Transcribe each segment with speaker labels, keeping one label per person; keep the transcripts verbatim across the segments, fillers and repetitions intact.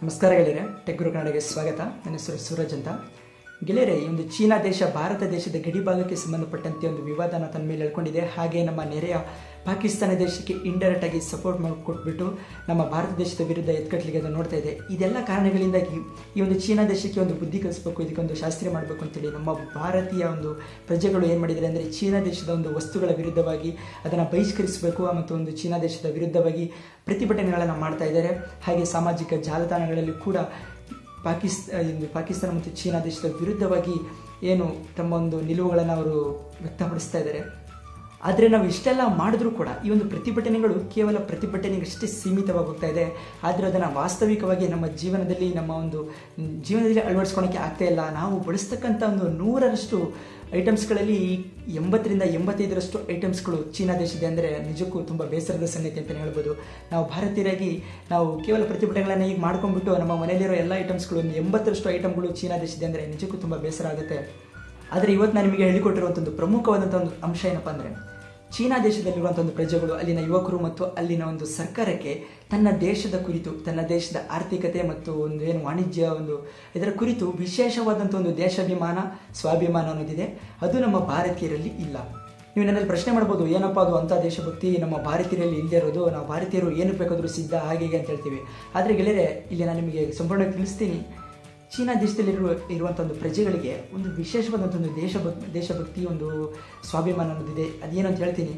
Speaker 1: ನಮಸ್ಕಾರ ಗೆಳೆಯರೆ, ಟೆಕ್ ಗುರು ಕನ್ನಡಗೆ ಸ್ವಾಗತ. ನನ್ನ ಹೆಸರು ಸೂರಜ್ ಅಂತ. ಗೆಳೆಯರೆ, ಈ ಒಂದು ಚೀನಾ ದೇಶ ಭಾರತ ದೇಶದ ಗಡಿ ಭಾಗಕ್ಕೆ ಸಂಬಂಧಪಟ್ಟಂತೆ ಒಂದು ವಿವಾದನ ತನ್ನ ಮೇಲೆ ಹೇಳ್ಕೊಂಡಿದೆ. ಹಾಗೆ ನಮ್ಮ ನೆರೆಯ ಪಾಕಿಸ್ತಾನ ದೇಶಕ್ಕೆ ಇಂಡೈರೆಕ್ಟ್ ಆಗಿ ಸಪೋರ್ಟ್ ಮಾಡಿಕೊಟ್ಬಿಟ್ಟು ನಮ್ಮ ಭಾರತ ದೇಶದ ವಿರುದ್ಧ ಎತ್ಕಟ್ಲಿಗೆ ಅದನ್ನು ನೋಡ್ತಾ ಇದೆ. ಇದೆಲ್ಲ ಕಾರಣಗಳಿಂದಾಗಿ ಈ ಒಂದು ಚೀನಾ ದೇಶಕ್ಕೆ ಒಂದು ಬುದ್ಧಿ ಕಲಿಸಬೇಕು, ಇದಕ್ಕೊಂದು ಶಾಸ್ತ್ರೀಯ ಮಾಡಬೇಕು ಅಂತೇಳಿ ನಮ್ಮ ಭಾರತೀಯ ಒಂದು ಪ್ರಜೆಗಳು ಏನು ಮಾಡಿದ್ದಾರೆ ಅಂದರೆ, ಚೀನಾ ದೇಶದ ಒಂದು ವಸ್ತುಗಳ ವಿರುದ್ಧವಾಗಿ ಅದನ್ನು ಬಹಿಷ್ಕರಿಸಬೇಕು ಮತ್ತು ಒಂದು ಚೀನಾ ದೇಶದ ವಿರುದ್ಧವಾಗಿ ಪ್ರತಿಭಟನೆಗಳನ್ನು ಮಾಡ್ತಾ ಇದ್ದಾರೆ. ಹಾಗೆ ಸಾಮಾಜಿಕ ಜಾಲತಾಣಗಳಲ್ಲಿ ಕೂಡ ಪಾಕಿಸ್ತಾನ ಪಾಕಿಸ್ತಾನ ಮತ್ತು ಚೀನಾ ದೇಶದ ವಿರುದ್ಧವಾಗಿ ಏನು ತಮ್ಮ ಒಂದು ನಿಲುವುಗಳನ್ನು ಅವರು ವ್ಯಕ್ತಪಡಿಸ್ತಾ ಇದ್ದಾರೆ. ಆದರೆ ನಾವು ಇಷ್ಟೆಲ್ಲ ಮಾಡಿದ್ರೂ ಕೂಡ ಈ ಒಂದು ಪ್ರತಿಭಟನೆಗಳು ಕೇವಲ ಪ್ರತಿಭಟನೆಗಷ್ಟೇ ಸೀಮಿತವಾಗಿ ಹೋಗ್ತಾ ಇದೆ. ಆದರೆ ಅದನ್ನು ವಾಸ್ತವಿಕವಾಗಿ ನಮ್ಮ ಜೀವನದಲ್ಲಿ ನಮ್ಮ ಒಂದು ಜೀವನದಲ್ಲಿ ಅಳವಡಿಸ್ಕೊಳಕ್ಕೆ ಆಗ್ತಾ ಇಲ್ಲ. ನಾವು ಬಳಸ್ತಕ್ಕಂಥ ಒಂದು ನೂರರಷ್ಟು ಐಟಮ್ಸ್ಗಳಲ್ಲಿ ಎಂಬತ್ತರಿಂದ ಎಂಬತ್ತೈದರಷ್ಟು ಐಟಮ್ಸ್ಗಳು ಚೀನಾ ದೇಶದ ಅಂದರೆ ನಿಜಕ್ಕೂ ತುಂಬ ಬೇಸರದ ಸಂಗತಿ ಅಂತಲೇ ಹೇಳ್ಬೋದು. ನಾವು ಭಾರತೀಯರಾಗಿ ನಾವು ಕೇವಲ ಪ್ರತಿಭಟನೆಗಳನ್ನು ಈಗ ಮಾಡ್ಕೊಂಡ್ಬಿಟ್ಟು ನಮ್ಮ ಮನೆಯಲ್ಲಿರೋ ಎಲ್ಲ ಐಟಮ್ಸ್ಗಳು ಒಂದು ಎಂಬತ್ತರಷ್ಟು ಐಟಮ್ಗಳು ಚೀನಾ ದೇಶದ ಅಂದರೆ ನಿಜಕ್ಕೂ ತುಂಬ ಬೇಸರ ಆಗುತ್ತೆ. ಆದರೆ ಇವತ್ತು ನಾನು ನಿಮಗೆ ಹೇಳಿಕೊಟ್ಟಿರುವಂಥ ಒಂದು ಪ್ರಮುಖವಾದಂಥ ಒಂದು ಅಂಶ ಏನಪ್ಪ ಅಂದರೆ, ಚೀನಾ ದೇಶದಲ್ಲಿರುವಂಥ ಒಂದು ಪ್ರಜೆಗಳು, ಅಲ್ಲಿನ ಯುವಕರು ಮತ್ತು ಅಲ್ಲಿನ ಒಂದು ಸರ್ಕಾರಕ್ಕೆ ತನ್ನ ದೇಶದ ಕುರಿತು, ತನ್ನ ದೇಶದ ಆರ್ಥಿಕತೆ ಮತ್ತು ಒಂದು ಏನು ವಾಣಿಜ್ಯ ಒಂದು ಇದರ ಕುರಿತು ವಿಶೇಷವಾದಂಥ ಒಂದು ದೇಶಾಭಿಮಾನ, ಸ್ವಾಭಿಮಾನ ಅನ್ನೋದಿದೆ. ಅದು ನಮ್ಮ ಭಾರತೀಯರಲ್ಲಿ ಇಲ್ಲ. ನೀವು ನನ್ನಲ್ಲಿ ಪ್ರಶ್ನೆ ಮಾಡ್ಬೋದು, ಏನಪ್ಪ ಅದು ಅಂಥ ದೇಶಭಕ್ತಿ ನಮ್ಮ ಭಾರತೀಯರಲ್ಲಿ ಇಲ್ಲದೆ ಇರೋದು, ನಾವು ಭಾರತೀಯರು ಏನು ಬೇಕಾದರೂ ಸಿದ್ಧ ಹಾಗೆ ಹೀಗೆ ಅಂತ ಹೇಳ್ತೀವಿ. ಆದರೆ ಗೆಳೆಯರೆ, ಇಲ್ಲಿ ನಾನು ನಿಮಗೆ ಸಂಪೂರ್ಣವಾಗಿ ತಿಳಿಸ್ತೀನಿ, ಚೀನಾ ದೇಶದಲ್ಲಿರುವ ಇರುವಂಥ ಒಂದು ಪ್ರಜೆಗಳಿಗೆ ಒಂದು ವಿಶೇಷವಾದಂಥ ಒಂದು ದೇಶಭಕ್ ದೇಶಭಕ್ತಿ ಒಂದು ಸ್ವಾಭಿಮಾನ ಅನ್ನೋದಿದೆ. ಅದೇನು ಅಂತ ಹೇಳ್ತೀನಿ.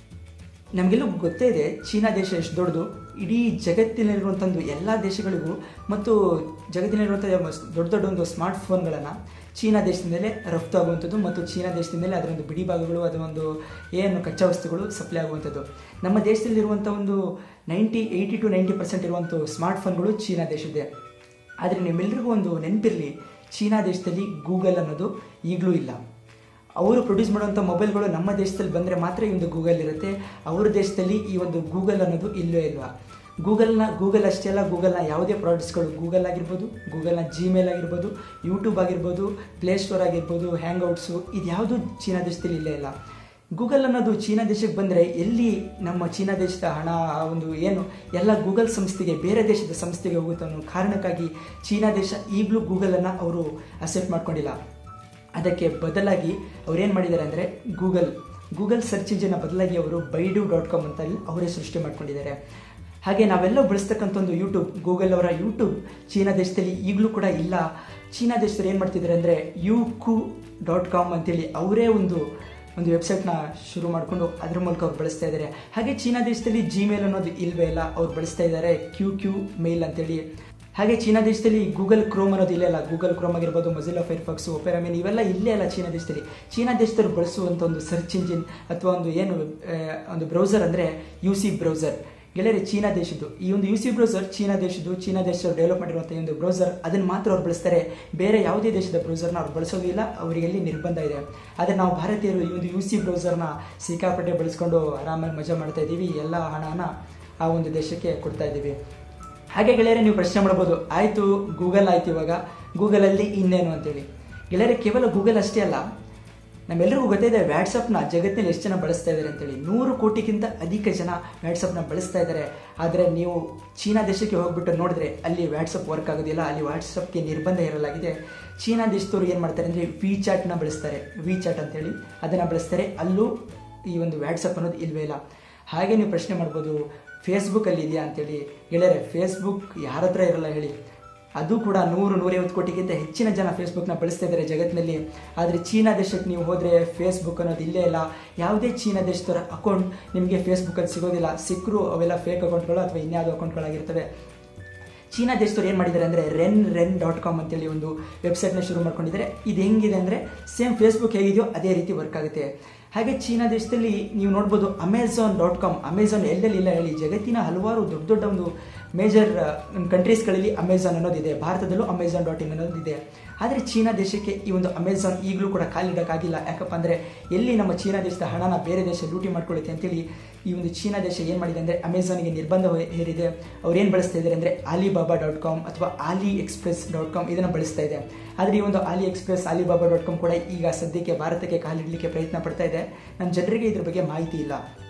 Speaker 1: ನಮಗೆಲ್ಲೂ ಗೊತ್ತೇ ಇದೆ ಚೀನಾ ದೇಶ ಎಷ್ಟು ದೊಡ್ಡದು. ಇಡೀ ಜಗತ್ತಿನಲ್ಲಿರುವಂಥ ಒಂದು ಎಲ್ಲ ದೇಶಗಳಿಗೂ ಮತ್ತು ಜಗತ್ತಿನಲ್ಲಿರುವಂಥ ದೊಡ್ಡ ದೊಡ್ಡ ಒಂದು ಸ್ಮಾರ್ಟ್ ಫೋನ್ಗಳನ್ನು ಚೀನಾ ದೇಶದಿಂದಲೇ ರಫ್ತು ಆಗುವಂಥದ್ದು ಮತ್ತು ಚೀನಾ ದೇಶದಿಂದಲೇ ಅದರ ಒಂದು ಬಿಡಿ ಭಾಗಗಳು, ಅದರ ಒಂದು ಏನು ಕಚ್ಚಾ ವಸ್ತುಗಳು ಸಪ್ಲೈ ಆಗುವಂಥದ್ದು. ನಮ್ಮ ದೇಶದಲ್ಲಿರುವಂಥ ಒಂದು ninety eighty two ninety percent smart ಸ್ಮಾರ್ಟ್ ಫೋನ್ಗಳು ಚೀನಾ ದೇಶದ್ದೇ. ಆದರೆ ನಿಮ್ಮೆಲ್ಲರಿಗೂ ಒಂದು ನೆನಪಿರಲಿ, ಚೀನಾ ದೇಶದಲ್ಲಿ ಗೂಗಲ್ ಅನ್ನೋದು ಈಗಲೂ ಇಲ್ಲ. ಅವರು ಪ್ರೊಡ್ಯೂಸ್ ಮಾಡುವಂಥ ಮೊಬೈಲ್ಗಳು ನಮ್ಮ ದೇಶದಲ್ಲಿ ಬಂದರೆ ಮಾತ್ರ ಈ ಒಂದು ಗೂಗಲ್ ಇರುತ್ತೆ. ಅವರ ದೇಶದಲ್ಲಿ ಈ ಒಂದು ಗೂಗಲ್ ಅನ್ನೋದು ಇಲ್ಲವೇ ಇಲ್ವಾ. ಗೂಗಲ್ನ ಗೂಗಲ್ ಅಷ್ಟೇ ಅಲ್ಲ, ಗೂಗಲ್ನ ಯಾವುದೇ ಪ್ರಾಡಕ್ಟ್ಸ್ಗಳು, ಗೂಗಲ್ ಆಗಿರ್ಬೋದು, ಗೂಗಲ್ನ ಜಿಮೇಲ್ ಆಗಿರ್ಬೋದು, ಯೂಟ್ಯೂಬ್ ಆಗಿರ್ಬೋದು, ಪ್ಲೇಸ್ಟೋರ್ ಆಗಿರ್ಬೋದು, ಹ್ಯಾಂಗ್ಔಟ್ಸು, ಇದು ಯಾವುದು ಚೀನಾ ದೇಶದಲ್ಲಿ ಇಲ್ಲೇ ಇಲ್ಲ. ಗೂಗಲ್ ಅನ್ನೋದು ಚೀನಾ ದೇಶಕ್ಕೆ ಬಂದರೆ ಎಲ್ಲಿ ನಮ್ಮ ಚೀನಾ ದೇಶದ ಹಣ ಒಂದು ಏನು ಎಲ್ಲ ಗೂಗಲ್ ಸಂಸ್ಥೆಗೆ, ಬೇರೆ ದೇಶದ ಸಂಸ್ಥೆಗೆ ಹೋಗುತ್ತೆ ಅನ್ನೋ ಕಾರಣಕ್ಕಾಗಿ ಚೀನಾ ದೇಶ ಈಗಲೂ ಗೂಗಲನ್ನು ಅವರು ಅಕ್ಸೆಪ್ಟ್ ಮಾಡ್ಕೊಂಡಿಲ್ಲ. ಅದಕ್ಕೆ ಬದಲಾಗಿ ಅವರೇನು ಮಾಡಿದ್ದಾರೆ ಅಂದರೆ, ಗೂಗಲ್ ಗೂಗಲ್ ಸರ್ಚ್ ಇಂಜಿನ್ನ ಬದಲಾಗಿ ಅವರು ಬೈಡು ಡಾಟ್ ಕಾಮ್ ಅಂತ ಅವರೇ ಸೃಷ್ಟಿ ಮಾಡ್ಕೊಂಡಿದ್ದಾರೆ. ಹಾಗೆ ನಾವೆಲ್ಲ ಬಳಸ್ತಕ್ಕಂಥ ಒಂದು ಯೂಟ್ಯೂಬ್, ಗೂಗಲ್ ಅವರ ಯೂಟ್ಯೂಬ್ ಚೀನಾ ದೇಶದಲ್ಲಿ ಈಗಲೂ ಕೂಡ ಇಲ್ಲ. ಚೀನಾ ದೇಶದಲ್ಲಿ ಏನು ಮಾಡ್ತಿದ್ದಾರೆ ಅಂದರೆ, ಯೂಕು ಡಾಟ್ ಕಾಮ್ ಅಂತೇಳಿ ಅವರೇ ಒಂದು ಒಂದು ವೆಬ್ಸೈಟ್ನ ಶುರು ಮಾಡಿಕೊಂಡು ಅದ್ರ ಮೂಲಕ ಅವ್ರು ಬಳಸ್ತಾ ಇದ್ದಾರೆ. ಹಾಗೆ ಚೀನಾ ದೇಶದಲ್ಲಿ ಜಿಮೇಲ್ ಅನ್ನೋದು ಇಲ್ಲವೇ ಇಲ್ಲ, ಅವ್ರು ಬಳಸ್ತಾ ಇದ್ದಾರೆ ಕ್ಯೂ ಕ್ಯೂ ಮೇಲ್ ಅಂತೇಳಿ. ಹಾಗೆ ಚೀನಾ ದೇಶದಲ್ಲಿ ಗೂಗಲ್ ಕ್ರೋಮ್ ಅನ್ನೋದು ಇಲ್ಲೇ ಇಲ್ಲ. ಗೂಗಲ್ ಕ್ರೋಮ್ ಆಗಿರ್ಬೋದು, ಮೊಜಿಲ್ಲಾ ಫೈರ್ಫಾಕ್ಸು, ಒಪೆರಾ ಮಿನಿ ಇವೆಲ್ಲ ಇಲ್ಲೇ ಇಲ್ಲ ಚೀನಾ ದೇಶದಲ್ಲಿ. ಚೀನಾ ದೇಶದವ್ರು ಬಳಸುವಂಥ ಒಂದು ಸರ್ಚ್ ಇಂಜಿನ್ ಅಥವಾ ಒಂದು ಏನು ಒಂದು ಬ್ರೌಸರ್ ಅಂದರೆ ಯು ಸಿ ಬ್ರೌಸರ್. ಗೆಳೆಯರೆ, ಚೀನಾ ದೇಶದ್ದು ಈ ಒಂದು ಯು ಸಿ ಬ್ರೌಸರ್ ಚೀನಾ ದೇಶದ್ದು ಚೀನಾ ದೇಶದವ್ರು ಡೆವಲಪ್ ಮಾಡಿರುವಂಥ ಈ ಒಂದು ಬ್ರೌಸರ್, ಅದನ್ನು ಮಾತ್ರ ಅವ್ರು ಬಳಸ್ತಾರೆ. ಬೇರೆ ಯಾವುದೇ ದೇಶದ ಬ್ರೌಸರ್ನ ಅವ್ರು ಬಳಸೋದಿಲ್ಲ, ಅವರಿಗೆಲ್ಲಿ ನಿರ್ಬಂಧ ಇದೆ. ಆದರೆ ನಾವು ಭಾರತೀಯರು ಈ ಒಂದು ಯು ಸಿ ಬ್ರೌಸರ್ನ ಸಿಕ್ಕಾಪಟ್ಟೆ ಬಳಸ್ಕೊಂಡು ಆರಾಮಾಗಿ ಮಜಾ ಮಾಡ್ತಾ ಇದ್ದೀವಿ. ಎಲ್ಲ ಹಣನ ಆ ಒಂದು ದೇಶಕ್ಕೆ ಕೊಡ್ತಾ ಇದ್ದೀವಿ. ಹಾಗೆ ಗೆಳೆಯರೆ, ನೀವು ಪ್ರಶ್ನೆ ಮಾಡ್ಬೋದು, ಆಯಿತು ಗೂಗಲ್ ಆಯ್ತು, ಇವಾಗ ಗೂಗಲಲ್ಲಿ ಇನ್ನೇನು ಅಂತೇಳಿ. ಗೆಳೆಯರೆ, ಕೇವಲ ಗೂಗಲ್ ಅಷ್ಟೇ ಅಲ್ಲ, ನಮ್ಮೆಲ್ಲರಿಗೂ ಗೊತ್ತಿದೆ ವ್ಯಾಟ್ಸಪ್ನ ಜಗತ್ತಿನಲ್ಲಿ ಎಷ್ಟು ಜನ ಬಳಸ್ತಾ ಇದ್ದಾರೆ ಅಂತೇಳಿ. ನೂರು ಕೋಟಿಗಿಂತ ಅಧಿಕ ಜನ ವ್ಯಾಟ್ಸಪ್ನ ಬಳಸ್ತಾ ಇದ್ದಾರೆ. ಆದರೆ ನೀವು ಚೀನಾ ದೇಶಕ್ಕೆ ಹೋಗ್ಬಿಟ್ಟು ನೋಡಿದ್ರೆ ಅಲ್ಲಿ ವ್ಯಾಟ್ಸಪ್ ವರ್ಕ್ ಆಗೋದಿಲ್ಲ, ಅಲ್ಲಿ ವಾಟ್ಸಪ್ಗೆ ನಿರ್ಬಂಧ ಇರಲಾಗಿದೆ. ಚೀನಾ ದೇಶದವರು ಏನು ಮಾಡ್ತಾರೆ ಅಂದರೆ ವಿ ಚಾಟ್ನ ಬಳಸ್ತಾರೆ, ವಿ ಚಾಟ್ ಅಂತೇಳಿ ಅದನ್ನು ಬಳಸ್ತಾರೆ. ಅಲ್ಲೂ ಈ ಒಂದು ವ್ಯಾಟ್ಸಪ್ ಅನ್ನೋದು ಇಲ್ಲವೇ ಇಲ್ಲ. ಹಾಗೆ ನೀವು ಪ್ರಶ್ನೆ ಮಾಡ್ಬೋದು, ಫೇಸ್ಬುಕ್ಕಲ್ಲಿ ಇದೆಯಾ ಅಂತೇಳಿ. ಗೆಳೆಯರೆ, ಫೇಸ್ಬುಕ್ ಯಾರ ಹತ್ರ ಇರಲ್ಲ ಹೇಳಿ. ಅದು ಕೂಡ ನೂರು ನೂರೈವತ್ತು ಕೋಟಿಗಿಂತ ಹೆಚ್ಚಿನ ಜನ ಫೇಸ್ಬುಕ್ನ ಬಳಸ್ತಾ ಇದ್ದಾರೆ ಜಗತ್ತಿನಲ್ಲಿ. ಆದರೆ ಚೀನಾ ದೇಶಕ್ಕೆ ನೀವು ಹೋದರೆ ಫೇಸ್ಬುಕ್ ಅನ್ನೋದು ಇಲ್ಲೇ ಇಲ್ಲ. ಯಾವುದೇ ಚೀನಾ ದೇಶದವರ ಅಕೌಂಟ್ ನಿಮಗೆ ಫೇಸ್ಬುಕ್ಕಲ್ಲಿ ಸಿಗೋದಿಲ್ಲ. ಸಿಕ್ಕರೂ ಅವೆಲ್ಲ ಫೇಕ್ ಅಕೌಂಟ್ಗಳು ಅಥವಾ ಇನ್ಯಾವುದೋ ಅಕೌಂಟ್ಗಳಾಗಿರ್ತವೆ. ಚೀನಾ ದೇಶದವ್ರು ಏನು ಮಾಡಿದ್ದಾರೆ ಅಂದರೆ ರೆನ್ ರೆನ್ ಡಾಟ್ ಕಾಮ್ ಅಂತೇಳಿ ಒಂದು ವೆಬ್ಸೈಟ್ನ ಶುರು ಮಾಡ್ಕೊಂಡಿದ್ದಾರೆ. ಇದು ಹೆಂಗಿದೆ ಅಂದರೆ ಸೇಮ್ ಫೇಸ್ಬುಕ್ ಹೇಗಿದೆಯೋ ಅದೇ ರೀತಿ ವರ್ಕ್ ಆಗುತ್ತೆ. ಹಾಗೆ ಚೀನಾ ದೇಶದಲ್ಲಿ ನೀವು ನೋಡ್ಬೋದು ಅಮೆಝಾನ್ ಡಾಟ್ ಕಾಮ್. ಅಮೆಝಾನ್ ಎಲ್ಲೆಲ್ಲಿ ಇಲ್ಲ ಹೇಳಿ. ಜಗತ್ತಿನ ಹಲವಾರು ದೊಡ್ಡ ದೊಡ್ಡ ಒಂದು ಮೇಜರ್ ಕಂಟ್ರೀಸ್ಗಳಲ್ಲಿ ಅಮೆಝಾನ್ ಅನ್ನೋದಿದೆ. ಭಾರತದಲ್ಲೂ ಅಮೆಝಾನ್ ಡಾಟ್ ಇನ್ ಅನ್ನೋದಿದೆ. ಆದರೆ ಚೀನಾ ದೇಶಕ್ಕೆ ಈ ಒಂದು ಅಮೆಝಾನ್ ಈಗಲೂ ಕೂಡ ಕಾಲಿಡೋಕ್ಕಾಗಿಲ್ಲ. ಯಾಕಪ್ಪ ಅಂದರೆ ಎಲ್ಲಿ ನಮ್ಮ ಚೀನಾ ದೇಶದ ಹಣನ ಬೇರೆ ದೇಶ ಲೂಟಿ ಮಾಡ್ಕೊಳ್ಳುತ್ತೆ ಅಂತೇಳಿ ಈ ಒಂದು ಚೀನಾ ದೇಶ ಏನು ಮಾಡಿದೆ ಅಂದರೆ ಅಮೆಝಾನ್ಗೆ ನಿರ್ಬಂಧ ಹೇರಿದೆ. ಅವ್ರು ಏನು ಬಳಸ್ತಾ ಇದ್ದಾರೆ ಅಂದರೆ ಆಲಿಬಾಬಾ ಡಾಟ್ ಕಾಮ್ ಅಥವಾ ಆಲಿ ಎಕ್ಸ್ಪ್ರೆಸ್ ಡಾಟ್ ಕಾಮ್ ಇದನ್ನು ಬಳಸ್ತಾ ಇದೆ. ಆದರೆ ಈ ಒಂದು ಆಲಿ ಎಕ್ಸ್ಪ್ರೆಸ್, ಆಲಿಬಾಬಾ ಡಾಟ್ ಕಾಮ್ ಕೂಡ ಈಗ ಸದ್ಯಕ್ಕೆ ಭಾರತಕ್ಕೆ ಕಾಲಿಡಲಿಕ್ಕೆ ಪ್ರಯತ್ನ ಪಡ್ತಾ ಇದೆ. ನಮ್ಮ ಜನರಿಗೆ ಇದ್ರ ಬಗ್ಗೆ ಮಾಹಿತಿ ಇಲ್ಲ.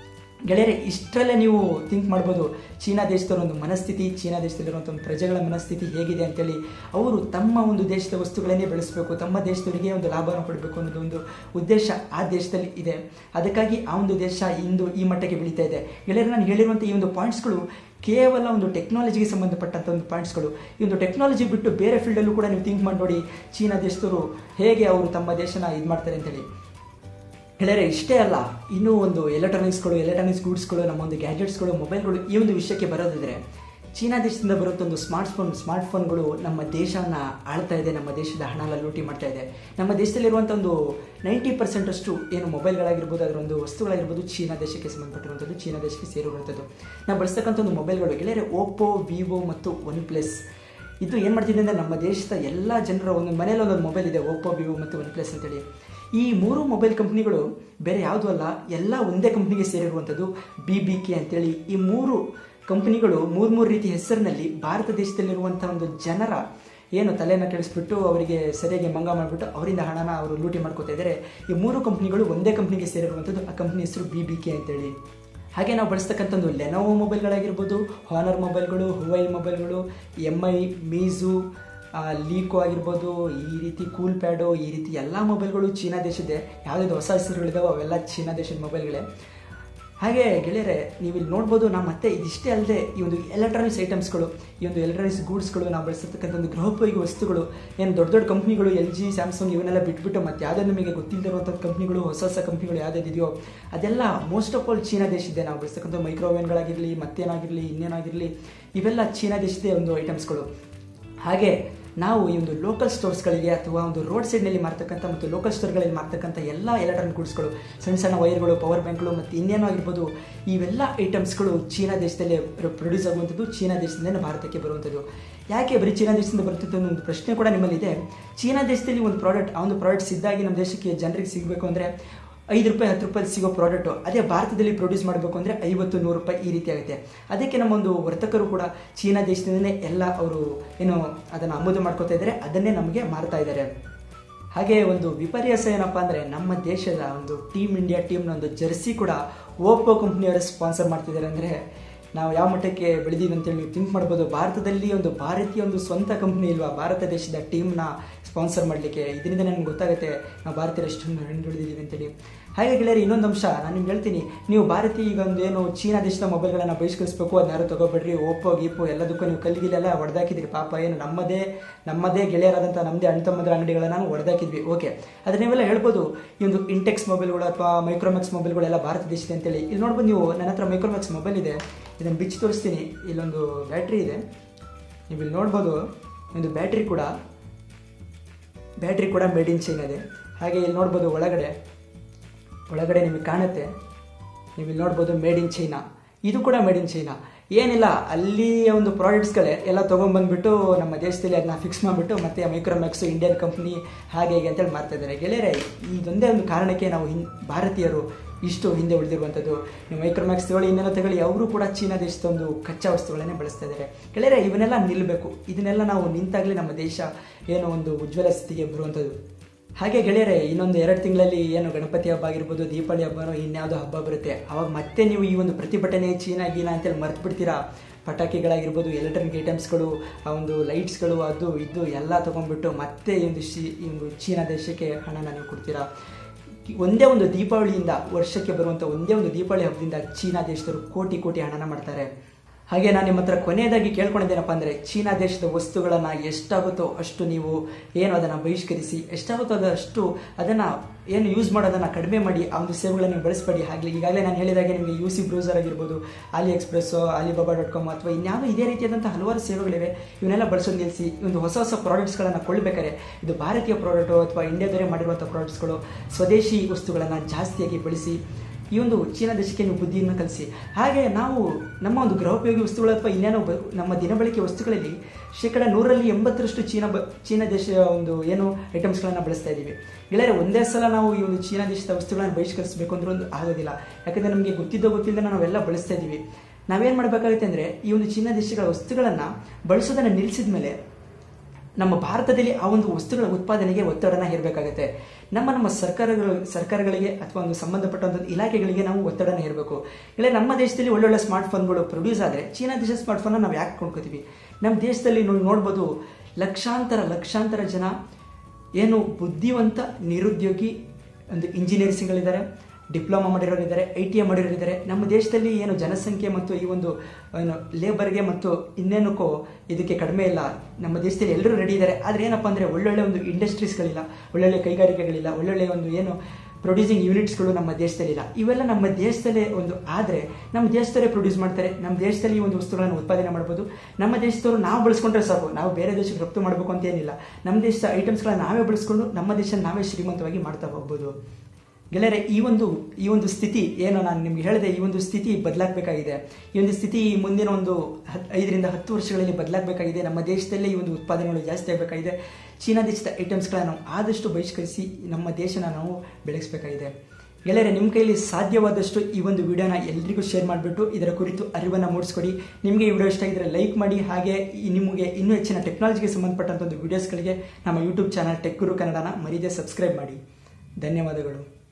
Speaker 1: ಗೆಳೆಯರೆ, ಇಷ್ಟರಲ್ಲೇ ನೀವು ಥಿಂಕ್ ಮಾಡ್ಬೋದು ಚೀನಾ ದೇಶದವರ ಒಂದು ಮನಸ್ಥಿತಿ, ಚೀನಾ ದೇಶದಲ್ಲಿರುವಂಥ ಒಂದು ಪ್ರಜೆಗಳ ಮನಸ್ಥಿತಿ ಹೇಗಿದೆ ಅಂತೇಳಿ. ಅವರು ತಮ್ಮ ಒಂದು ದೇಶದ ವಸ್ತುಗಳನ್ನೇ ಬೆಳೆಸಬೇಕು, ತಮ್ಮ ದೇಶದವರಿಗೆ ಒಂದು ಲಾಭವನ್ನು ಪಡಬೇಕು ಅನ್ನೋದು ಒಂದು ಉದ್ದೇಶ ಆ ದೇಶದಲ್ಲಿ ಇದೆ. ಅದಕ್ಕಾಗಿ ಆ ಒಂದು ದೇಶ ಇಂದು ಈ ಮಟ್ಟಕ್ಕೆ ಬೆಳೀತಾ ಇದೆ. ಗೆಳೆಯರೆ, ನಾನು ಹೇಳಿರುವಂಥ ಈ ಒಂದು ಪಾಯಿಂಟ್ಸ್ಗಳು ಕೇವಲ ಒಂದು ಟೆಕ್ನಾಲಜಿಗೆ ಸಂಬಂಧಪಟ್ಟಂಥ ಒಂದು ಪಾಯಿಂಟ್ಸ್ಗಳು. ಈ ಒಂದು ಟೆಕ್ನಾಲಜಿ ಬಿಟ್ಟು ಬೇರೆ ಫೀಲ್ಡಲ್ಲೂ ಕೂಡ ನೀವು ಥಿಂಕ್ ಮಾಡಿ ನೋಡಿ, ಚೀನಾ ದೇಶದವರು ಹೇಗೆ ಅವರು ತಮ್ಮ ದೇಶನ ಇದು ಮಾಡ್ತಾರೆ ಅಂತೇಳಿ. ಗೆಳೆಯರೆ, ಇಷ್ಟೇ ಅಲ್ಲ, ಇನ್ನೂ ಒಂದು ಎಲೆಕ್ಟ್ರಾನಿಕ್ಸ್ಗಳು ಎಲೆಕ್ಟ್ರಾನಿಕ್ಸ್ ಗೂಡ್ಸ್ಗಳು ನಮ್ಮ ಒಂದು ಗ್ಯಾಜೆಟ್ಸ್ಗಳು ಮೊಬೈಲ್ಗಳು ಈ ಒಂದು ವಿಷಯಕ್ಕೆ ಬರೋದಿದ್ರೆ, ಚೀನಾ ದೇಶದಿಂದ ಬರುವಂಥ ಒಂದು ಸ್ಮಾರ್ಟ್ ಫೋನ್ ಸ್ಮಾರ್ಟ್ ಫೋನ್ಗಳು ನಮ್ಮ ದೇಶನ ಆಳ್ತಾ ಇದೆ, ನಮ್ಮ ದೇಶದ ಹಣನ ಲೂಟಿ ಮಾಡ್ತಾ ಇದೆ. ನಮ್ಮ ದೇಶದಲ್ಲಿರುವಂಥ ಒಂದು ನೈಂಟಿ ಪರ್ಸೆಂಟ್ ಅಷ್ಟು ಏನು ಮೊಬೈಲ್ಗಳಾಗಿರ್ಬೋದು, ಅದರ ಒಂದು ವಸ್ತುಗಳಾಗಿರ್ಬೋದು ಚೀನಾ ದೇಶಕ್ಕೆ ಸಂಬಂಧಪಟ್ಟಿರುವಂಥದ್ದು, ಚೀನಾ ದೇಶಕ್ಕೆ ಸೇರಿರುವಂಥದ್ದು. ನಾವು ಬಳಸ್ತಕ್ಕಂಥ ಒಂದು ಮೊಬೈಲ್ಗಳು ಗೆಳೆಯರೆ, ಓಪ್ಪೋ, ವಿವೋ ಮತ್ತು ಒನ್ ಪ್ಲಸ್ ಇದು ಏನು ಮಾಡ್ತಿದೆ ಅಂದರೆ, ನಮ್ಮ ದೇಶದ ಎಲ್ಲ ಜನರ ಒಂದು ಮನೇಲಿ ಒಂದೊಂದು ಮೊಬೈಲ್ ಇದೆ, ಓಪ್ಪೋ, ವಿವೋ ಮತ್ತು ಒನ್ ಪ್ಲಸ್ ಅಂತೇಳಿ. ಈ ಮೂರು ಮೊಬೈಲ್ ಕಂಪ್ನಿಗಳು ಬೇರೆ ಯಾವುದೂ ಅಲ್ಲ, ಎಲ್ಲ ಒಂದೇ ಕಂಪ್ನಿಗೆ ಸೇರಿರುವಂಥದ್ದು, ಬಿ ಬಿ ಕೆ ಅಂತೇಳಿ. ಈ ಮೂರು ಕಂಪ್ನಿಗಳು ಮೂರು ಮೂರು ರೀತಿ ಹೆಸರಿನಲ್ಲಿ ಭಾರತ ದೇಶದಲ್ಲಿರುವಂಥ ಒಂದು ಜನರ ಏನು ತಲೆಯನ್ನು ಕೆಡಿಸ್ಬಿಟ್ಟು ಅವರಿಗೆ ಸರಿಯಾಗಿ ಮಂಗ ಮಾಡಿಬಿಟ್ಟು ಅವರಿಂದ ಹಣನ ಅವರು ಲೂಟಿ ಮಾಡ್ಕೋತಾ ಇದ್ದಾರೆ. ಈ ಮೂರು ಕಂಪ್ನಿಗಳು ಒಂದೇ ಕಂಪ್ನಿಗೆ ಸೇರಿರುವಂಥದ್ದು, ಆ ಕಂಪ್ನಿ ಹೆಸರು ಬಿ ಬಿ ಕೆ ಅಂತೇಳಿ. ಹಾಗೆ ನಾವು ಬಳಸ್ತಕ್ಕಂಥ ಒಂದು ಲೆನೋವೋ ಮೊಬೈಲ್ಗಳಾಗಿರ್ಬೋದು, ಹಾನರ್ ಮೊಬೈಲ್ಗಳು, ಹುವೈ ಮೊಬೈಲ್ಗಳು, ಎಮ್ ಐ, ಮೀಝು, ಲೀಕೋ ಆಗಿರ್ಬೋದು, ಈ ರೀತಿ ಕೂಲ್ ಪ್ಯಾಡು, ಈ ರೀತಿ ಎಲ್ಲ ಮೊಬೈಲ್ಗಳು ಚೀನಾ ದೇಶದ್ದೇ. ಯಾವುದಾದ್ರು ಹೊಸ ಹೆಸರುಗಳಿದಾವೆ ಅವೆಲ್ಲ ಚೀನಾ ದೇಶದ ಮೊಬೈಲ್ಗಳೇ. ಹಾಗೆ ಗೆಳೆಯರೆ, ನೀವು ಇಲ್ಲಿ ನೋಡ್ಬೋದು, ನಾವು ಮತ್ತೆ ಇದಿಷ್ಟೇ ಅಲ್ಲದೆ ಈ ಒಂದು ಎಲೆಕ್ಟ್ರಾನಿಕ್ಸ್ ಐಟಮ್ಸ್ಗಳು, ಈ ಒಂದು ಎಲೆಕ್ಟ್ರಾನಿಕ್ಸ್ ಗೂಡ್ಸ್ಗಳು, ನಾವು ಬಳಸತಕ್ಕಂಥ ಒಂದು ಗೃಹೋಪಯೋಗಿ ವಸ್ತುಗಳು, ಏನು ದೊಡ್ಡ ದೊಡ್ಡ ಕಂಪ್ನಿಗಳು ಎಲ್ ಜಿ, ಸ್ಯಾಮ್ಸಂಗ್ ಇವನ್ನೆಲ್ಲ ಬಿಟ್ಬಿಟ್ಟು ಮತ್ತೆ ಯಾವುದೇ ನಮಗೆ ಗೊತ್ತಿಲ್ಲದಿರುವಂಥ ಕಂಪ್ನಿಗಳು, ಹೊಸ ಹೊಸ ಕಂಪ್ನಿಗಳು ಯಾವುದಿದೆಯೋ ಅದೆಲ್ಲ ಮೋಸ್ಟ್ ಆಫ್ ಆಲ್ ಚೀನಾ ದೇಶದ್ದೇ. ನಾವು ಬಳಸ್ತಕ್ಕಂಥ ಮೈಕ್ರೋವೇನ್ಗಳಾಗಿರಲಿ, ಮತ್ತೇನಾಗಿರಲಿ, ಇನ್ನೇನಾಗಿರಲಿ, ಇವೆಲ್ಲ ಚೀನಾ ದೇಶದೇ ಒಂದು ಐಟಮ್ಸ್ಗಳು. ಹಾಗೆ ನಾವು ಈ ಒಂದು ಲೋಕಲ್ ಸ್ಟೋರ್ಸ್ಗಳಿಗೆ ಅಥವಾ ಒಂದು ರೋಡ್ ಸೈಡ್ನಲ್ಲಿ ಮಾರ್ತಕ್ಕಂಥ ಮತ್ತು ಲೋಕಲ್ ಸ್ಟೋರ್ಗಳಲ್ಲಿ ಮಾರ್ತಕ್ಕಂಥ ಎಲ್ಲ ಎಲೆಕ್ಟ್ರಾನಿಕ್ ಗೂಡ್ಸ್ಗಳು, ಸಣ್ಣ ಸಣ್ಣ ವೈರ್ಗಳು, ಪವರ್ ಬ್ಯಾಂಕ್ಗಳು ಮತ್ತು ಇನ್ನೇನೋ ಆಗಿರ್ಬೋದು, ಇವೆಲ್ಲ ಐಟಮ್ಸ್ಗಳು ಚೀನಾ ದೇಶದಲ್ಲೇ ಪ್ರೊಡ್ಯೂಸ್ ಆಗುವಂಥದ್ದು, ಚೀನಾ ದೇಶದಿಂದಲೇ ಭಾರತಕ್ಕೆ ಬರುವಂಥದ್ದು. ಯಾಕೆ ಬರೀ ಚೀನಾ ದೇಶದಿಂದ ಬರುತ್ತಿತ್ತು ಅನ್ನೋ ಒಂದು ಪ್ರಶ್ನೆ ಕೂಡ ನಿಮ್ಮಲ್ಲಿದೆ. ಚೀನಾ ದೇಶದಲ್ಲಿ ಒಂದು ಪ್ರಾಡಕ್ಟ್ ಆ ಒಂದು ಪ್ರಾಡಕ್ಟ್ ಸಿದ್ಧಾಗಿ ನಮ್ಮ ದೇಶಕ್ಕೆ ಜನರಿಗೆ ಸಿಗಬೇಕು ಅಂದರೆ ಐದು ರೂಪಾಯಿ ಹತ್ತು ರೂಪಾಯಿ ಸಿಗೋ ಪ್ರಾಡಕ್ಟು ಅದೇ ಭಾರತದಲ್ಲಿ ಪ್ರೊಡ್ಯೂಸ್ ಮಾಡಬೇಕು ಅಂದರೆ ಐವತ್ತು ನೂರು ರೂಪಾಯಿ ಈ ರೀತಿ ಆಗುತ್ತೆ. ಅದಕ್ಕೆ ನಮ್ಮ ಒಂದು ವರ್ತಕರು ಕೂಡ ಚೀನಾ ದೇಶದಿಂದಲೇ ಎಲ್ಲ ಅವರು ಏನು ಅದನ್ನು ಆಮದು ಮಾಡ್ಕೋತಾ ಇದ್ದಾರೆ, ಅದನ್ನೇ ನಮಗೆ ಮಾರ್ತಾ ಇದ್ದಾರೆ. ಹಾಗೆ ಒಂದು ವಿಪರ್ಯಾಸ ಏನಪ್ಪ ಅಂದರೆ, ನಮ್ಮ ದೇಶದ ಒಂದು ಟೀಮ್ ಇಂಡಿಯಾ ಟೀಮ್ನ ಒಂದು ಜರ್ಸಿ ಕೂಡ ಓಪ್ಪೋ ಕಂಪ್ನಿಯವರು ಸ್ಪಾನ್ಸರ್ ಮಾಡ್ತಿದ್ದಾರೆ. ಅಂದರೆ ನಾವು ಯಾವ ಮಟ್ಟಕ್ಕೆ ಬೆಳೆದಿವಿ ಅಂತೇಳಿ ನೀವು ಥಿಂಕ್ ಮಾಡ್ಬೋದು. ಭಾರತದಲ್ಲಿ ಒಂದು ಭಾರತೀಯ ಒಂದು ಸ್ವಂತ ಕಂಪ್ನಿ ಇಲ್ವಾ ಭಾರತ ದೇಶದ ಟೀಮ್ನ ಸ್ಪಾನ್ಸರ್ ಮಾಡಲಿಕ್ಕೆ? ಇದರಿಂದ ನನಗೆ ಗೊತ್ತಾಗುತ್ತೆ ನಾವು ಭಾರತೀಯರು ಎಷ್ಟೊಂದು ಹಿಂದುಳಿದಿದ್ದೀವಿ ಅಂತೇಳಿ. ಹಾಗೆ ಗೆಳೆಯರೆ, ಇನ್ನೊಂದು ಅಂಶ ನಾನು ನಿಮ್ಗೆ ಹೇಳ್ತೀನಿ. ನೀವು ಭಾರತೀಯ ಈಗ ಒಂದು ಏನು ಚೀನಾ ದೇಶದ ಮೊಬೈಲ್ಗಳನ್ನು ಬಹಿಷ್ಕರಿಸಬೇಕು, ಅದನ್ನ ಯಾರು ತೊಗೊಬೇಡ್ರಿ, ಓಪ್ಪೋ ಗೀಪೋ ಎಲ್ಲದಕ್ಕೂ ನೀವು ಕಲ್ಲಿಗಿಲೆಲ್ಲ ಹೊಡೆದಾಕಿದ್ರಿ. ಪಾಪ ಏನು ನಮ್ಮದೇ ನಮ್ಮದೇ ಗೆಳೆಯರಾದಂಥ ನಮ್ಮದೇ ಅಣ್ಣ ತಮ್ಮಂದ್ರ ಅಂಗಡಿಗಳನ್ನ ನಾವು ಹೊಡೆದಾಕಿದ್ವಿ. ಓಕೆ, ಆದರೆ ನೀವೆಲ್ಲ ಹೇಳ್ಬೋದು ಈ ಒಂದು ಇಂಟೆಕ್ಸ್ ಮೊಬೈಲ್ಗಳು ಅಥವಾ ಮೈಕ್ರೋಮ್ಯಾಕ್ಸ್ ಮೊಬೈಲ್ಗಳೆಲ್ಲ ಭಾರತ ದೇಶದ ಅಂತೇಳಿ. ಇಲ್ಲಿ ನೋಡ್ಬೋದು ನೀವು, ನನ್ನ ಹತ್ರ ಮೈಕ್ರೋಮ್ಯಾಕ್ಸ್ ಮೊಬೈಲ್ ಇದೆ, ಇದನ್ನು ಬಿಚ್ಚಿ ತೋರಿಸ್ತೀನಿ. ಇಲ್ಲೊಂದು ಬ್ಯಾಟ್ರಿ ಇದೆ, ನೀವು ಇಲ್ಲಿ ನೋಡ್ಬೋದು. ಒಂದು ಬ್ಯಾಟ್ರಿ ಕೂಡ ಬ್ಯಾಟ್ರಿ ಕೂಡ ಮೇಡ್ ಇನ್ ಚೈನಾ ಇದೆ. ಹಾಗೆ ಇಲ್ಲಿ ನೋಡ್ಬೋದು ಒಳಗಡೆ ಒಳಗಡೆ ನಿಮಗೆ ಕಾಣುತ್ತೆ, ನೀವು ಇಲ್ಲಿ ನೋಡ್ಬೋದು ಮೇಡ್ ಇನ್ ಚೈನಾ. ಇದು ಕೂಡ ಮೇಡ್ ಇನ್ ಚೈನಾ. ಏನಿಲ್ಲ, ಅಲ್ಲಿಯ ಒಂದು ಪ್ರಾಡಕ್ಟ್ಸ್ಗಳೇ ಎಲ್ಲ ತೊಗೊಂಡ್ಬಂದ್ಬಿಟ್ಟು ನಮ್ಮ ದೇಶದಲ್ಲಿ ಅದನ್ನ ಫಿಕ್ಸ್ ಮಾಡಿಬಿಟ್ಟು ಮತ್ತೆ ಮೈಕ್ರೋಮ್ಯಾಕ್ಸ್ ಇಂಡಿಯನ್ ಕಂಪ್ನಿ ಹಾಗೆ ಹೀಗೆ ಅಂತೇಳಿ ಮಾಡ್ತಾ ಇದ್ದಾರೆ. ಗೆಳೆಯರೆ, ಇದೊಂದೇ ಒಂದು ಕಾರಣಕ್ಕೆ ನಾವು ಹಿಂ ಭಾರತೀಯರು ಇಷ್ಟು ಹಿಂದೆ ಉಳಿದಿರುವಂಥದ್ದು. ನೀವು ಮೈಕ್ರೋಮ್ಯಾಕ್ಸ್ ತಗೊಳ್ಳಿ, ಇನ್ನೆಲ್ಲ ತಗೊಳ್ಳಿ, ಅವರು ಕೂಡ ಚೀನಾ ದೇಶದ ಒಂದು ಕಚ್ಚಾ ವಸ್ತುಗಳನ್ನೇ ಬಳಸ್ತಾ ಇದ್ದಾರೆ. ಗೆಳೆಯರೆ, ಇವನ್ನೆಲ್ಲ ನಿಲ್ಲಬೇಕು. ಇದನ್ನೆಲ್ಲ ನಾವು ನಿಂತಾಗಲೇ ನಮ್ಮ ದೇಶ ಏನೋ ಒಂದು ಉಜ್ವಲ ಸ್ಥಿತಿಗೆ ಬರುವಂಥದ್ದು. ಹಾಗೆ ಗೆಳೆಯರೆ, ಇನ್ನೊಂದು ಎರಡು ತಿಂಗಳಲ್ಲಿ ಏನು ಗಣಪತಿ ಹಬ್ಬ ಆಗಿರ್ಬೋದು, ದೀಪಾವಳಿ ಹಬ್ಬನೋ ಇನ್ಯಾವುದೋ ಹಬ್ಬ ಬರುತ್ತೆ, ಅವಾಗ ಮತ್ತೆ ನೀವು ಈ ಒಂದು ಪ್ರತಿಭಟನೆ ಚೀನಾ ಗೀನಾ ಅಂತೇಳಿ ಮರ್ತು ಬಿಡ್ತೀರಾ. ಪಟಾಕಿಗಳಾಗಿರ್ಬೋದು, ಎಲೆಕ್ಟ್ರಾನಿಕ್ ಐಟಮ್ಸ್ಗಳು, ಆ ಒಂದು ಲೈಟ್ಸ್ಗಳು, ಅದು ಇದು ಎಲ್ಲ ತೊಗೊಂಡ್ಬಿಟ್ಟು ಮತ್ತೆ ಈ ಒಂದು ಶಿ ಈ ಒಂದು ಚೀನಾ ದೇಶಕ್ಕೆ ಹಣನ ನೀವು ಕೊಡ್ತೀರಾ. ಒಂದೇ ಒಂದು ದೀಪಾವಳಿಯಿಂದ, ವರ್ಷಕ್ಕೆ ಬರುವಂಥ ಒಂದೇ ಒಂದು ದೀಪಾವಳಿ ಹಬ್ಬದಿಂದ ಚೀನಾ ದೇಶದವರು ಕೋಟಿ ಕೋಟಿ ಹಣನ ಮಾಡ್ತಾರೆ. ಹಾಗೆ ನಾನು ನಿಮ್ಮ ಹತ್ರ ಕೊನೆಯದಾಗಿ ಕೇಳ್ಕೊಂಡಿದ್ದೇನಪ್ಪ ಅಂದರೆ, ಚೀನಾ ದೇಶದ ವಸ್ತುಗಳನ್ನು ಎಷ್ಟಾಗುತ್ತೋ ಅಷ್ಟು ನೀವು ಏನು ಅದನ್ನು ಬಹಿಷ್ಕರಿಸಿ, ಎಷ್ಟಾಗುತ್ತೋ ಅದಷ್ಟು ಅದನ್ನು ಏನು ಯೂಸ್ ಮಾಡೋದನ್ನು ಕಡಿಮೆ ಮಾಡಿ, ಆ ಒಂದು ಸೇವೆಗಳನ್ನು ನೀವು ಬಳಸಬೇಡಿ. ಹಾಗೆ ಈಗಾಗಲೇ ನಾನು ಹೇಳಿದಾಗೆ ನಿಮಗೆ ಯು ಸಿ ಬ್ರೌಸರ್ ಆಗಿರ್ಬೋದು, ಆಲಿ ಎಕ್ಸ್ಪ್ರೆಸ್ಸೋ, ಆಲಿಬಾಬಾ ಡಾಟ್ ಕಾಮ್ ಅಥವಾ ಇನ್ಯಾವುದೋ ಇದೇ ರೀತಿಯಾದಂಥ ಹಲವಾರು ಸೇವೆಗಳಿವೆ. ಇವನ್ನೆಲ್ಲ ಬಳಸೋದು ನಿಲ್ಲಿಸಿ, ಒಂದು ಹೊಸ ಹೊಸ ಪ್ರಾಡಕ್ಟ್ಸ್ಗಳನ್ನು ಕೊಳ್ಳಬೇಕಾದ್ರೆ ಇದು ಭಾರತೀಯ ಪ್ರಾಡಕ್ಟು ಅಥವಾ ಇಂಡಿಯಾದವರೇ ಮಾಡಿರುವಂಥ ಪ್ರಾಡಕ್ಟ್ಸ್ಗಳು, ಸ್ವದೇಶಿ ವಸ್ತುಗಳನ್ನು ಜಾಸ್ತಿಯಾಗಿ ಬಳಸಿ ಈ ಒಂದು ಚೀನಾ ದೇಶಕ್ಕೆ ನೀವು ಬುದ್ಧಿಯನ್ನು ಕಲಿಸಿ. ಹಾಗೆ ನಾವು ನಮ್ಮ ಒಂದು ಗೃಹೋಪಯೋಗಿ ವಸ್ತುಗಳು ಅಥವಾ ಇನ್ನೇನೋ ನಮ್ಮ ದಿನಬಳಕೆ ವಸ್ತುಗಳಲ್ಲಿ ಶೇಕಡ ನೂರಲ್ಲಿ ಎಂಬತ್ತರಷ್ಟು ಚೀನಾ ಬ ಚೀನಾ ದೇಶದ ಒಂದು ಏನು ಐಟಮ್ಸ್ಗಳನ್ನು ಬಳಸ್ತಾ ಇದ್ದೀವಿ. ಗೆಳೆಯರೆ, ಒಂದೇ ಸಲ ನಾವು ಈ ಒಂದು ಚೀನಾ ದೇಶದ ವಸ್ತುಗಳನ್ನು ಬಹಿಷ್ಕರಿಸಬೇಕು ಅಂದ್ರೆ ಒಂದು ಆಗೋದಿಲ್ಲ. ಯಾಕಂದರೆ ನಮಗೆ ಗೊತ್ತಿದ್ದೋ ಗೊತ್ತಿಲ್ಲದೆ ನಾವೆಲ್ಲ ಬಳಸ್ತಾ ಇದ್ದೀವಿ. ನಾವೇನು ಮಾಡಬೇಕಾಗುತ್ತೆ ಅಂದರೆ, ಈ ಒಂದು ಚೀನಾ ದೇಶಗಳ ವಸ್ತುಗಳನ್ನು ಬಳಸೋದನ್ನು ನಿಲ್ಲಿಸಿದ ಮೇಲೆ ನಮ್ಮ ಭಾರತದಲ್ಲಿ ಆ ಒಂದು ವಸ್ತುಗಳ ಉತ್ಪಾದನೆಗೆ ಒತ್ತಡನ ಹೇರಬೇಕಾಗುತ್ತೆ. ನಮ್ಮ ನಮ್ಮ ಸರ್ಕಾರಗಳು ಸರ್ಕಾರಗಳಿಗೆ ಅಥವಾ ಒಂದು ಸಂಬಂಧಪಟ್ಟ ಒಂದು ಇಲಾಖೆಗಳಿಗೆ ನಾವು ಒತ್ತಡನ ಹೇರಬೇಕು. ಇಲ್ಲ ನಮ್ಮ ದೇಶದಲ್ಲಿ ಒಳ್ಳೊಳ್ಳೆ ಸ್ಮಾರ್ಟ್ ಫೋನ್ಗಳು ಪ್ರೊಡ್ಯೂಸ್ ಆದರೆ ಚೀನಾ ದೇಶದ ಸ್ಮಾರ್ಟ್ ಫೋನ್ನ ನಾವು ಯಾಕೆ ಕೊಂಡ್ಕೋತೀವಿ? ನಮ್ಮ ದೇಶದಲ್ಲಿ ನೋಡಿ ನೋಡ್ಬೋದು ಲಕ್ಷಾಂತರ ಲಕ್ಷಾಂತರ ಜನ ಏನು ಬುದ್ಧಿವಂತ ನಿರುದ್ಯೋಗಿ ಒಂದು ಇಂಜಿನಿಯರ್ಸ್ಗಳಿದ್ದಾರೆ, ಡಿಪ್ಲೊಮಾ ಮಾಡಿರೋರಿದ್ದಾರೆ, ಐ ಟಿ ಐ ಮಾಡಿರೋರಿದ್ದಾರೆ. ನಮ್ಮ ದೇಶದಲ್ಲಿ ಏನು ಜನಸಂಖ್ಯೆ ಮತ್ತು ಈ ಒಂದು ಏನು ಲೇಬರ್ಗೆ ಮತ್ತು ಇನ್ನೇನಕ್ಕೂ ಇದಕ್ಕೆ ಕಡಿಮೆ ಇಲ್ಲ. ನಮ್ಮ ದೇಶದಲ್ಲಿ ಎಲ್ಲರೂ ರೆಡಿ ಇದ್ದಾರೆ. ಆದರೆ ಏನಪ್ಪ ಅಂದರೆ ಒಳ್ಳೊಳ್ಳೆ ಒಂದು ಇಂಡಸ್ಟ್ರೀಸ್ಗಳಿಲ್ಲ, ಒಳ್ಳೊಳ್ಳೆ ಕೈಗಾರಿಕೆಗಳಿಲ್ಲ, ಒಳ್ಳೊಳ್ಳೆ ಒಂದು ಏನು ಪ್ರೊಡ್ಯೂಸಿಂಗ್ ಯೂನಿಟ್ಸ್ಗಳು ನಮ್ಮ ದೇಶದಲ್ಲಿಲ್ಲ. ಇವೆಲ್ಲ ನಮ್ಮ ದೇಶದಲ್ಲೇ ಒಂದು ಆದರೆ ನಮ್ಮ ದೇಶದಲ್ಲೇ ಪ್ರೊಡ್ಯೂಸ್ ಮಾಡ್ತಾರೆ. ನಮ್ಮ ದೇಶದಲ್ಲಿ ಈ ಒಂದು ವಸ್ತುಗಳನ್ನು ಉತ್ಪಾದನೆ ಮಾಡ್ಬೋದು. ನಮ್ಮ ದೇಶದವರು ನಾವು ಬಳಸ್ಕೊಂಡ್ರೆ ಸಾಕು, ನಾವು ಬೇರೆ ದೇಶಕ್ಕೆ ರಫ್ತು ಮಾಡಬೇಕು ಅಂತ ಏನಿಲ್ಲ. ನಮ್ಮ ದೇಶದ ಐಟಮ್ಸ್ಗಳನ್ನ ನಾವೇ ಬಳಸ್ಕೊಂಡು ನಮ್ಮ ದೇಶ ನಾವೇ ಶ್ರೀಮಂತವಾಗಿ ಮಾಡ್ತಾ ಹೋಗ್ಬೋದು. ಗೆಳೆಯರೆ, ಈ ಒಂದು ಈ ಒಂದು ಸ್ಥಿತಿ ಏನೋ ನಾನು ನಿಮ್ಗೆ ಹೇಳಿದೆ, ಈ ಒಂದು ಸ್ಥಿತಿ ಬದಲಾಗಬೇಕಾಗಿದೆ. ಈ ಒಂದು ಸ್ಥಿತಿ ಮುಂದಿನ ಒಂದು ಹತ್ತು ಐದರಿಂದ ಹತ್ತು ವರ್ಷಗಳಲ್ಲಿ ಬದಲಾಗಬೇಕಾಗಿದೆ. ನಮ್ಮ ದೇಶದಲ್ಲೇ ಈ ಒಂದು ಉತ್ಪಾದನೆಗಳು ಜಾಸ್ತಿ ಆಗಬೇಕಾಗಿದೆ. ಚೀನಾ ದೇಶದ ಐಟಮ್ಸ್ಗಳನ್ನ ನಾವು ಆದಷ್ಟು ಬಹಿಷ್ಕರಿಸಿ ನಮ್ಮ ದೇಶನ ನಾವು ಬೆಳೆಸಬೇಕಾಗಿದೆ. ಗೆಳೆಯರೆ, ನಿಮ್ಮ ಕೈಯಲ್ಲಿ ಸಾಧ್ಯವಾದಷ್ಟು ಈ ಒಂದು ವಿಡಿಯೋನ ಎಲ್ರಿಗೂ ಶೇರ್ ಮಾಡಿಬಿಟ್ಟು ಇದರ ಕುರಿತು ಅರಿವನ್ನು ಮೂಡಿಸ್ಕೊಡಿ. ನಿಮಗೆ ಈ ವಿಡಿಯೋ ಇಷ್ಟ ಆಗಿದ್ರೆ ಲೈಕ್ ಮಾಡಿ. ಹಾಗೆ ನಿಮಗೆ ಇನ್ನೂ ಹೆಚ್ಚಿನ ಟೆಕ್ನಾಲಜಿಗೆ ಸಂಬಂಧಪಟ್ಟಂಥ ಒಂದು ವಿಡಿಯೋಸ್ಗಳಿಗೆ ನಮ್ಮ ಯೂಟ್ಯೂಬ್ ಚಾನಲ್ ಟೆಕ್ ಗುರು ಕನ್ನಡನ ಮರೀದೆ ಸಬ್ಸ್ಕ್ರೈಬ್ ಮಾಡಿ. ಧನ್ಯವಾದಗಳು.